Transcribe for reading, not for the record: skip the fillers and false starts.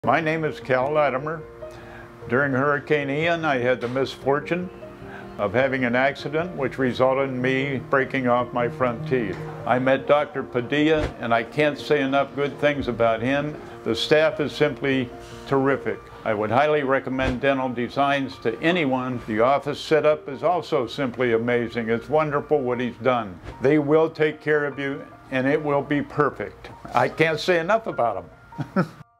My name is Cal Latimer. During Hurricane Ian, I had the misfortune of having an accident which resulted in me breaking off my front teeth. I met Dr. Padilla, and I can't say enough good things about him. The staff is simply terrific. I would highly recommend Dental Designs to anyone. The office setup is also simply amazing. It's wonderful what he's done. They will take care of you, and it will be perfect. I can't say enough about them.